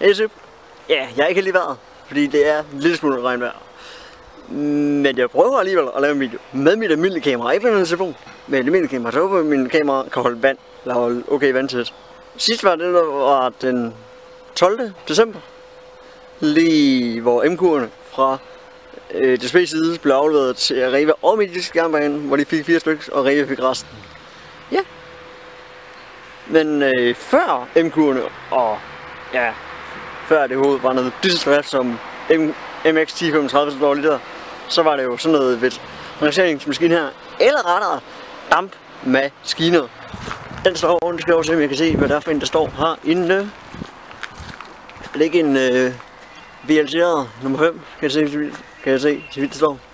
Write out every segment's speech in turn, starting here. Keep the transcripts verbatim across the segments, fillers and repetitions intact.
Hey Sip. Ja, jeg er ikke lige været, fordi det er en lille smule regnvejr. Men jeg prøver alligevel at lave en video med mit almindelige kamera, ikke med min telefon. Med et almindeligt kamera, så håber jeg, at min kamera kan holde vand, eller holde okay vandtæt. Sidst var det, der var den tolvte december. Lige hvor M Q'erne fra øh, D S B's side blev afleveret til Arriva og Midtjysk Jernbane, hvor de fik fire stykker, og Arriva fik resten. Ja. Men øh, før M Q'erne og ja, før det hovedet var noget dieseldrift som M X ti femogtredive, som var lidt der, så var det jo sådan noget ved rangeringsmaskine her, eller rettere dampmaskiner. Den står rundt, skal jeg også se, om jeg kan se, hvad der er for en, der står herinde. Er det ikke en øh, V L C'er nummer fem? Kan jeg se, kan jeg se, så vidt det står.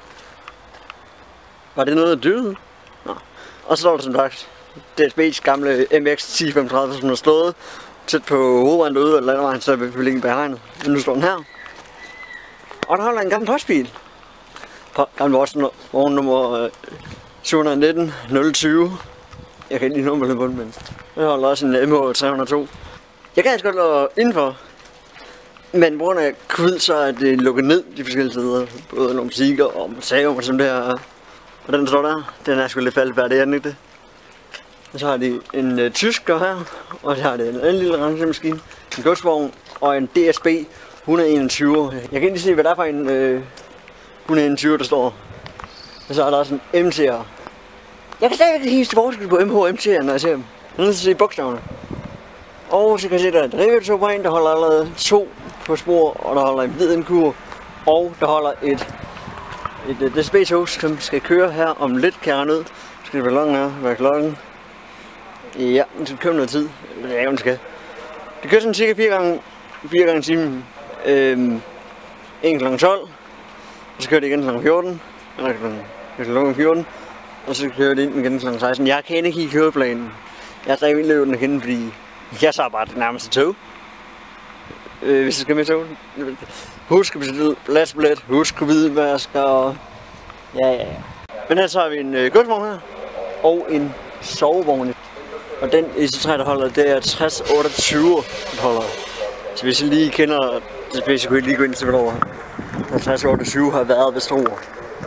Var det noget, der døde? Nå. Og så står der som sagt D S B's gamle M X ti femogtredive, som har stået tæt på hovedvejen derude, og landevejen, så vil vi ligge bag hegnet. Men nu står den her. Og der holder en gammel postbil. Gammel vogn nummer syv nitten nul tyve. Jeg kan ikke lige nummeret på den, men jeg holder også en M H tre hundrede og to. Jeg kan altså godt lade indenfor. Men på grund af covid, så er det lukket ned de forskellige steder. Både nogle butikker og museum og sådan der. Og den står der, den er sgu lidt faldfærdig, er den ikke det? Og så har de en uh, tysker her, og så har det en anden lille rangemaskine, en godsvogn og en D S B et hundrede og enogtyve. Jeg kan ikke lige se, hvad der er for en uh, et hundrede og enogtyve, der står. Og så er der også en M T'er. Jeg kan stadigvæk ikke helt forskel på M H og M T'er, når jeg ser dem. Jeg er nødt til at se bogstaverne. Og så kan jeg se, der er et Arriva på en, der holder allerede to på spor, og der holder en hvid M Q, og der holder et, et, et D S B-tog, som skal køre her om lidt, kan jeg regne ud. Skal det være klokken her? Hvad er klokken? Ja, den skal køre noget tid. Ja, den skal. Det kører sådan cirka fire gange, fire gange i timen. Øhm, en klokken tolv, og så kører det igen klokken fjorten, eller klokken fjorten, og så kører det ind igen klokken seksten. Jeg kan ikke i køreplanen. Jeg er stadig løbet den igen, fordi jeg så bare det nærmeste tog. Øh, hvis jeg skal med tog. Husk at bestille pladsbillet, husk at vide, hvad jeg skal. Ja, ja, ja. Men her så har vi en øh, godsvogn her, og en sovevogn. Og den E C tre, der holder, det er tres otteogtyve, der holder. Så hvis I lige kender det, så kunne I lige gå ind til hvornår. tres otteogtyve har været ved Struer.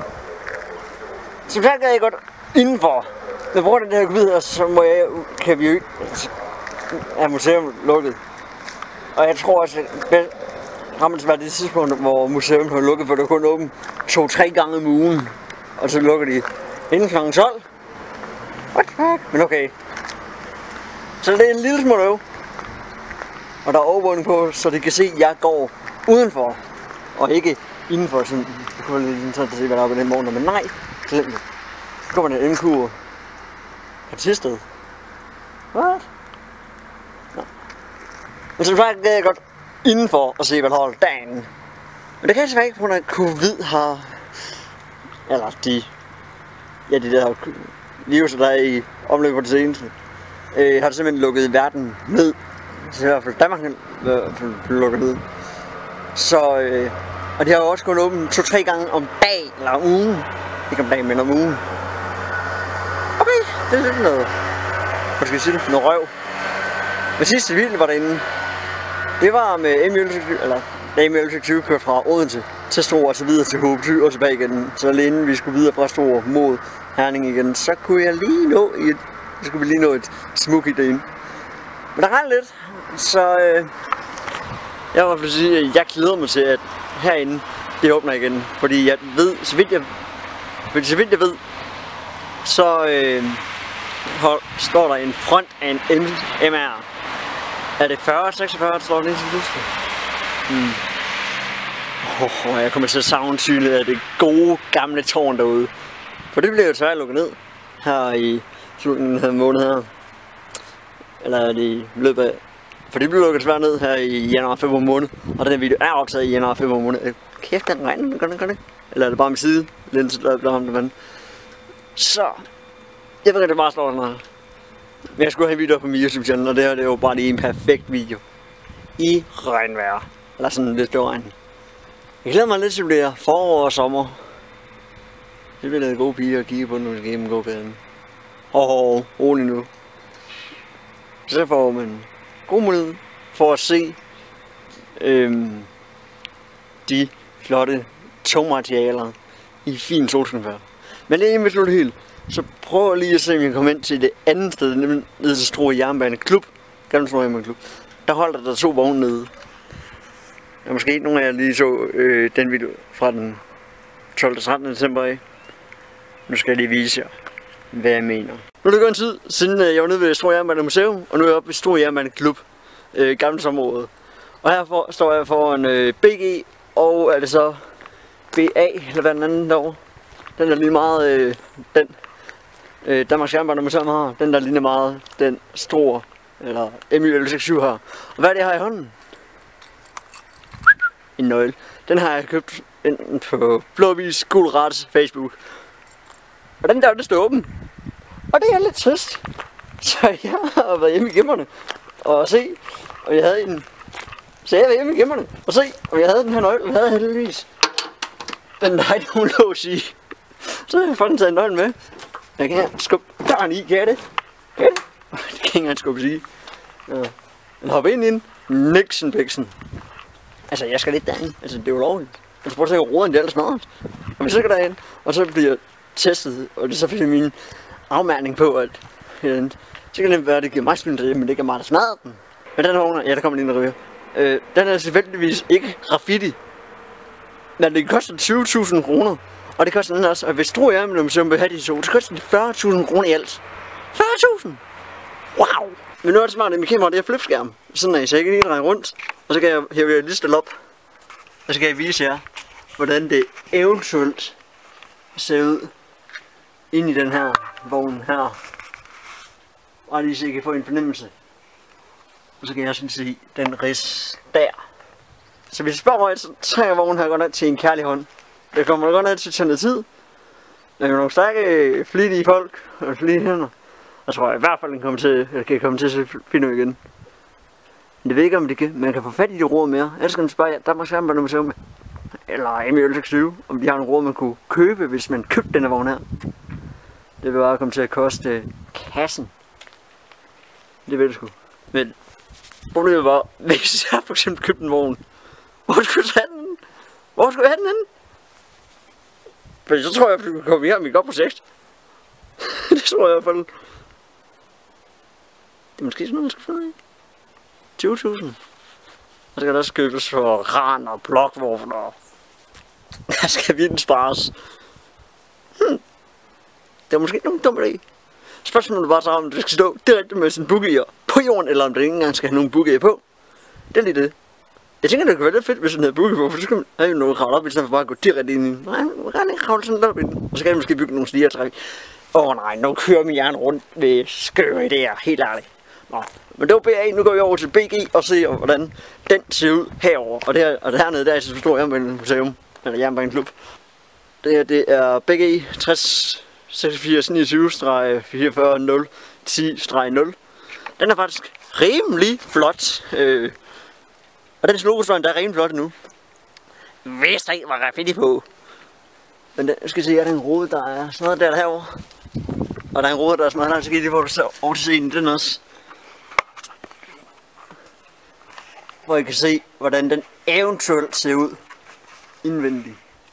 Som sagt er jeg godt indenfor. Men på grund af det her covid, så må jeg, kan vi jo ikke have museum lukket. Og jeg tror også, at rammer til det tidspunkt, hvor museum har lukket, for det er kun åbent to-tre gange om ugen. Og så lukker de inden klokken tolv. What the fuck? Men okay. Så det er en lille smule øv. Og der er overvågning på, så de kan se, at jeg går udenfor. Og ikke indenfor. Sådan, jeg kunne være lidt interessant at se, hvad der er på den morgen. Men nej, glem det. Så kommer der en M Q på Tisted. What? Nå. Men som sagt, det er godt indenfor at se, hvad der holder dagen. Men det kan altså ikke, på grund af covid har... Eller de... Ja, de der viruser, der er i omløb på det seneste. Øh, har det simpelthen lukket verden ned. Så i hvert fald Danmark har lukket ned. Så, øh, og de har jo også kun åbent to-tre gange om dagen, eller om ugen. Ikke om dagen, men om ugen. Okay, det er lidt noget, hvad skal jeg sige det, noget røv. Men sidste video var derinde. Det var med M elleve, eller M elleve tyve kørt fra Odense til Struer og så videre til Håbety og tilbage igen. Så lige inden vi skulle videre fra Struer mod Herning igen, så kunne jeg lige nå et Så skulle vi lige nå et smuk i derinde. Men der regnede lidt, så øh, jeg vil sige, at jeg glæder mig til, at herinde det åbner igen. Fordi jeg ved, så vidt jeg, fordi så vidt jeg ved, så øh, hold, står der en front af en M R. Er det fyrre seksogfyrre, der står den ind til huske? Hmm. Oh, jeg kommer til at savne synet af det gode gamle tårn derude. For det bliver jo svært lukket ned her i slutningen af måneden her. Eller er det i løbet af... For det bliver lukket svært ned her i januar februar måned. Og den video er optaget i januar februar måned. Kæft, den regner, gør den, gør den. Eller er det bare med side? Linse, der bliver ramt af vand. Så... Jeg ved ikke, det bare slår den her. Men jeg skulle have en video på min YouTube-channel, og det her det er jo bare lige en perfekt video. I regnvejr. Eller sådan lidt regn. Jeg glæder mig lidt til, at det bliver forår og sommer. Det bliver lidt gode piger at kigge på, når vi skal hjem og gå gaden. Hov, hov, rolig nu. Så får man god mulighed for at se øhm, de flotte togmaterialer i fin solskinfærd. Men det er ikke slut helt. Så prøv lige at se, om jeg kan komme ind til det andet sted, nemlig nede til Struer Jernbaneklub. Gamle Struer Jernbaneklub. Der holder der to vogne nede. Og måske ikke nogen af jer lige så øh, den video fra den tolvte til trettende december af. Nu skal jeg lige vise jer, hvad jeg mener. Nu er det gået en tid, siden jeg var nede ved Struer Jernbane Museum, og nu er jeg oppe ved Struer Jernbaneklub, øh, gamle område. Og her for, står jeg foran øh, B G, og er det så B A, eller hvad den anden derovre. Den er lige meget, øh, den øh, Danmarks Jernbane Museum har, den der ligner meget den store, eller M Y elleve seksogtyve her. Og hvad er det, jeg har i hånden? En nøgle. Den har jeg købt enten på Blåvis Gul Rats Facebook. Og den der, det står åben. Og det er lidt trist. Så jeg har været hjemme i gemmerne og se, og jeg havde en. Så jeg var hjemme i gemmerne og se, og jeg havde den her nøgle, og jeg havde heldigvis. Men der er ikke nogen lås i. Så har jeg fået den taget nøglen med. Jeg kan skubbe døren i, kan jeg det? Kan jeg det? Det kan ikke engang skubbe sige. Ja. Den hopper ind i den. Nixon Pixen. Altså, jeg skal lidt derinde. Altså, det er jo lovligt. Jeg skal prøve at tænke, at råden det er smadret. Og vi så går derinde, og så bliver testet, og det er så fordi min afmærkning på, at øh, så kan det være, at det giver mig skyld derhjemme, men det ikke er mig, der smadrer den. Men den her vogn, ja, der kommer lige en ryger. Øh, den er selvfølgelig ikke graffiti. Men det koster tyve tusind kroner. Og det koster den også, og hvis Struer Jernbane Museum vil have de to, det koster de fyrre tusind kroner i alt. fyrre tusind! Wow! Men nu er det smart, at mit kamera det er flipskærm. Sådan af, så jeg kan lige dreje rundt. Og så kan jeg hæve jer lige stille op. Og så kan jeg vise jer, hvordan det eventuelt ser ud inde i den her vogn her. Og lige så I kan få en fornemmelse. Og så kan jeg også se den ris der. Så hvis I spørger mig, så trænger vognen her godt nok til en kærlig hånd. Det kommer godt nok til at tage noget tid. Der er nogle stærke, flittige folk og flittige hænder. Jeg tror i hvert fald, den kommer til, jeg kan komme til at se film igen. Men det ved ikke om det kan, man kan få fat i de råd mere. Ellers kan man spørge jer, Danmarks Jernbane Museum eller M Y elleve seksogtyve, om de har nogle råd man kunne købe, hvis man købte denne vogn her. Det vil bare komme til at koste kassen. Det vil det sgu. Men problemet var, hvis jeg for eksempel købte en vogn, hvor skulle jeg have den? Hvor skulle jeg have den henne? For så tror jeg, at du kan komme hjem i et godt projekt. Det tror jeg i hvert fald. Det er måske sådan noget, jeg skal finde af. tyve tusind. Og så kan der også købes for ran og blokvogn og der skal virkelig spares. Hmm. Det er måske ikke nogen dum idé. Spørgsmålet er bare så, om det skal stå direkte med sin boogie på jorden, eller om det ikke engang skal have nogen boogie på. Det er lige det. Jeg tænker, det kunne være lidt fedt, hvis den havde boogie på, for så kan man have jo noget kravle op i, stedet for bare at gå direkte ind i den. Nej, man kan ikke kravle sådan op i den. Og så kan jeg måske bygge nogle stiger træk. Åh oh, nej, nu kører min hjerne rundt ved skøre idéer, helt ærligt. Nå, men det var B A, nu går vi over til B G og ser, hvordan den ser ud herover. Og, det her, og det hernede, der er så Struer Jernbane Museum, eller Jernbaneklub. Det her, det er B G tres seksogfirs niogtyve fireogfyrre nul ti nul. Den er faktisk rimelig flot. Øh, og den slogosvagn, der er rimelig flot nu. Hvis der ikke var graffiti på. Men den, skal se, er der en rode, der er sådan noget der herovre. Og der er en rode, der er sådan noget der, så kan I lige få det så over til scenen, den også. Hvor I kan se, hvordan den eventuelt ser ud indvendigt.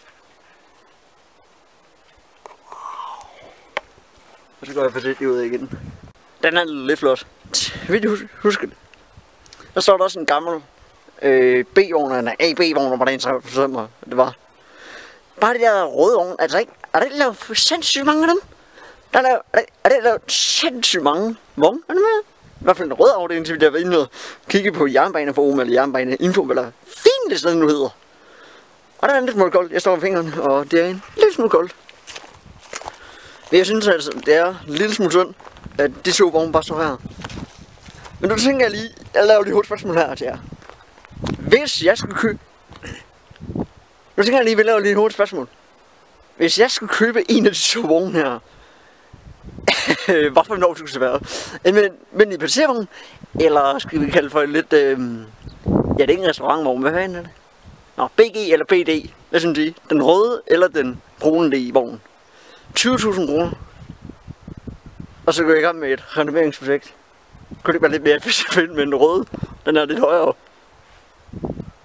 Og så går jeg forsigtigt ud igen. Den er lidt flot. Vil du huske det? Der står der også en gammel øh, B-vogn, eller A B-vogn, hvor den så for det var. Bare det der røde vogn, altså ikke, er der ikke lavet sindssygt mange af dem? Der er, lavet, er, det, er det lavet sindssygt mange vogne, er det med? I hvert fald en rød afdeling, til vi der var inde og kigge på Jernbaneforum eller Jernbaneinfo, eller fint det sådan nu hedder. Og der er en lille smule koldt, jeg står med fingrene, og det er en lille smule koldt. Men jeg synes altså, det er en lille smule synd, at de to vogne bare står her. Men nu tænker jeg lige, jeg laver lige hovedspørgsmål her til jer. Hvis jeg skulle købe... Nu tænker jeg lige, at vi laver lige et hovedspørgsmål. Hvis jeg skulle købe en af de to vogne her, hvorfor en år skulle det være? En almindelig passagervogn, eller skal vi kalde for lidt... Øh... Ja, det er ikke en restaurantvogn, hvad fanden er det? Nå, B G eller B D, hvad synes I? Den røde eller den brune vogn? tyve tusind kroner. Og så går jeg i gang med et renoveringsprojekt. Kunne det ikke være lidt mere specifikt med den røde? Den er lidt højere.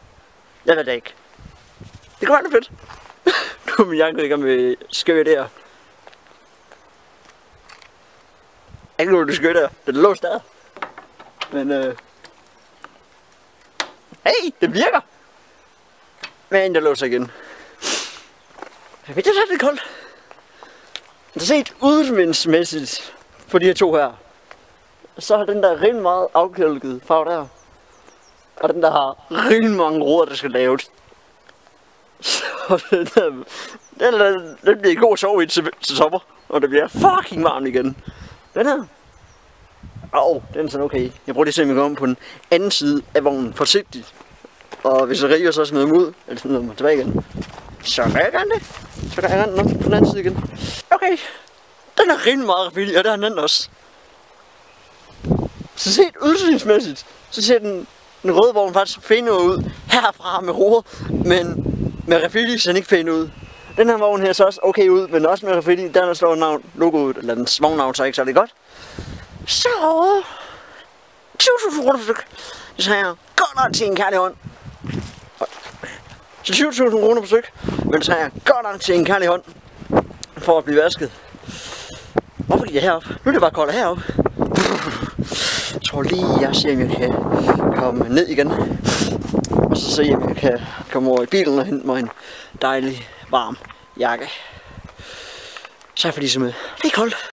Jeg ved det ikke. Det kunne være lidt fedt. Nu er min jakke i gang med skøje der. Jeg kan ikke det skøje der. Den er låst der. Men øh... hey, det virker! Men der låser igen. Jeg ved, det er lidt koldt. Det er set udvindsmæssigt på de her to her. Så har den der rimelig meget afkælket farve der. Og den der har rimelig mange roder, der skal laves. Så den der, den, der, den bliver god at sove i til, til sommer. Og det bliver fucking varmt igen. Den her. Åh, oh, den er sådan okay. Jeg prøver lige at se, om jeg går om på den anden side af vognen forsigtigt. Og hvis jeg river, så smider jeg dem ud. Eller smider mig tilbage igen. Så kan jeg gerne det. Så kan jeg gerne den på den anden side igen. Okay. Den er rimelig meget billig, og det har den anden også. Så set udsynsmæssigt, så ser den, den røde vogn faktisk pæn ud herfra med roer, men med Refili ser den ikke pæn ud. Den her vogn her så også okay ud, men også med Refili, der står navn, logo ud, eller den vognnavn så ikke så det godt. Så tyve tusind kroner per styk. Det så jeg godt nok til en kærlig hånd. Så tyve tusind kroner per styk, men så jeg godt nok til en kærlig hånd for at blive vasket. Hvorfor gik jeg herop? Nu er det bare koldt herop. Jeg tror lige, jeg ser, om jeg kan komme ned igen. Og så se, om jeg kan komme over i bilen og hente mig en dejlig, varm jakke. Så er jeg for ligesom, det er koldt.